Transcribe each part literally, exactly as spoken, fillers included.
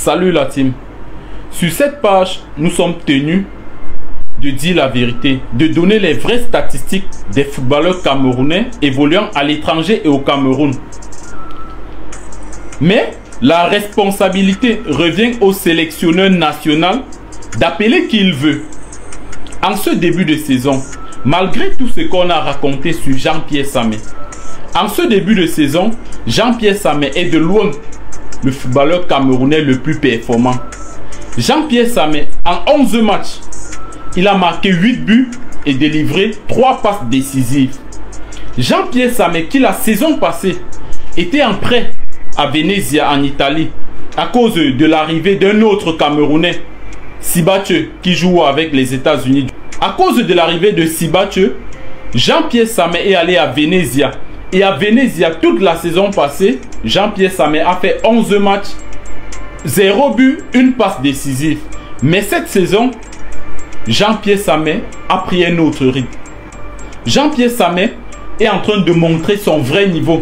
Salut la team. Sur cette page, nous sommes tenus de dire la vérité, de donner les vraies statistiques des footballeurs camerounais évoluant à l'étranger et au Cameroun. Mais la responsabilité revient au sélectionneur national d'appeler qui il veut. En ce début de saison, malgré tout ce qu'on a raconté sur Jean-Pierre Samé, en ce début de saison, Jean-Pierre Samé est de loin le footballeur camerounais le plus performant. Jean-Pierre Samé, en onze matchs, il a marqué huit buts et délivré trois passes décisives. Jean-Pierre Samé, qui la saison passée était en prêt à Venezia en Italie à cause de l'arrivée d'un autre Camerounais, Sibache, qui joue avec les États-Unis. À cause de l'arrivée de Sibache, Jean-Pierre Samé est allé à Venezia. Et à Venezia, toute la saison passée, Jean-Pierre Samé a fait onze matchs, zéro but, une passe décisive. Mais cette saison, Jean-Pierre Samé a pris un autre rythme. Jean-Pierre Samé est en train de montrer son vrai niveau.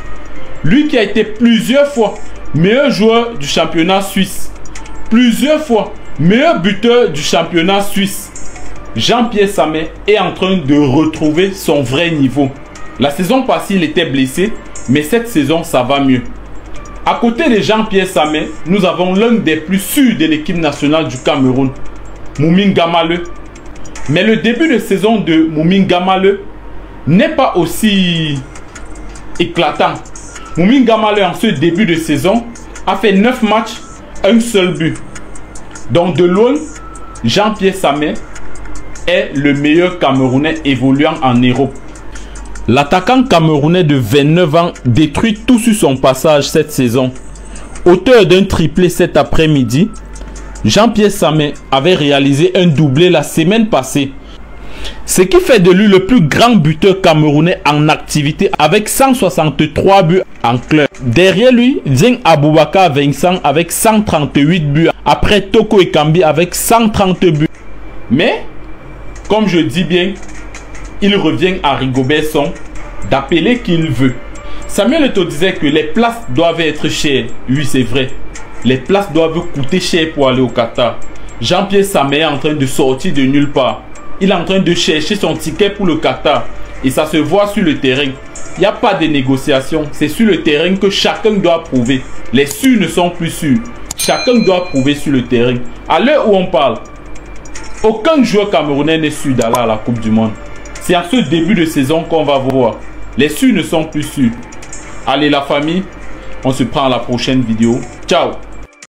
Lui qui a été plusieurs fois meilleur joueur du championnat suisse, plusieurs fois meilleur buteur du championnat suisse, Jean-Pierre Samé est en train de retrouver son vrai niveau. La saison passée, il était blessé, mais cette saison, ça va mieux. À côté de Jean-Pierre Samé, nous avons l'un des plus sûrs de l'équipe nationale du Cameroun, Moumine Gamale. Mais le début de saison de Moumine Gamale n'est pas aussi éclatant. Moumine Gamale, en ce début de saison, a fait neuf matchs, un seul but. Donc de loin, Jean-Pierre Samé est le meilleur Camerounais évoluant en Europe. L'attaquant camerounais de vingt-neuf ans détruit tout sur son passage cette saison. Auteur d'un triplé cet après-midi, Jean-Pierre Samé avait réalisé un doublé la semaine passée. Ce qui fait de lui le plus grand buteur camerounais en activité avec cent soixante-trois buts en club. Derrière lui, Dieng Aboubakar Vincent avec cent trente-huit buts. Après Toko Ekambi avec cent trente buts. Mais, comme je dis bien, il revient à Rigobert Song d'appeler qui il veut. Samuel Eto'o disait que les places doivent être chères. Oui, c'est vrai. Les places doivent coûter cher pour aller au Qatar. Jean-Pierre Samé est en train de sortir de nulle part. Il est en train de chercher son ticket pour le Qatar. Et ça se voit sur le terrain. Il n'y a pas de négociation. C'est sur le terrain que chacun doit prouver. Les sûrs ne sont plus sûrs. Chacun doit prouver sur le terrain. À l'heure où on parle, aucun joueur camerounais n'est sûr d'aller à la Coupe du Monde. C'est en ce début de saison qu'on va voir. Les sûrs ne sont plus sûrs. Allez la famille, on se prend à la prochaine vidéo. Ciao.